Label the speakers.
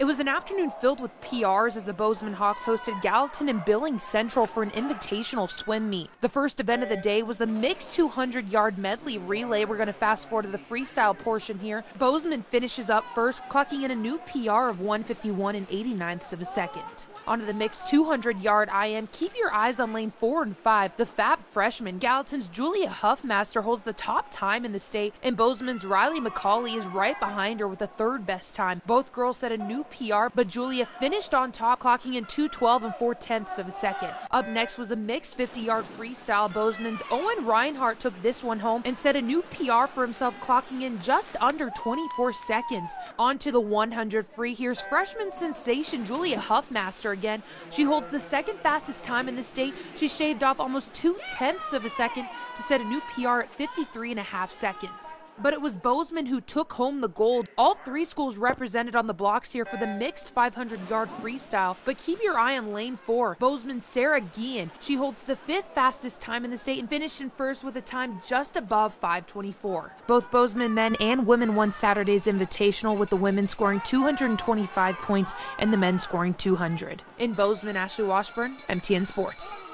Speaker 1: It was an afternoon filled with PRs as the Bozeman Hawks hosted Gallatin and Billings Central for an invitational swim meet. The first event of the day was the mixed 200-yard medley relay. We're going to fast forward to the freestyle portion here. Bozeman finishes up first, clocking in a new PR of 1:51 and 89ths of a second. Onto the mixed 200-yard IM. Keep your eyes on lane 4 and 5. The Fab freshman, Gallatin's Julia Huffmaster, holds the top time in the state, and Bozeman's Riley McCauley is right behind her with the third best time. Both girls set a new PR, but Julia finished on top, clocking in 2:12 and 4/10ths of a second. Up next was a mixed 50-yard freestyle. Bozeman's Owen Reinhardt took this one home and set a new PR for himself, clocking in just under 24 seconds. On to the 100 free. Here's freshman sensation Julia Huffmaster again. She holds the second fastest time in the state. She shaved off almost 2/10ths of a second to set a new PR at 53.5 seconds. But it was Bozeman who took home the gold. All three schools represented on the blocks here for the mixed 500-yard freestyle. But keep your eye on lane 4. Bozeman's Sarah Guillen. She holds the 5th fastest time in the state and finished in first with a time just above 5:24. Both Bozeman men and women won Saturday's invitational, with the women scoring 225 points and the men scoring 200. In Bozeman, Ashley Washburn, MTN Sports.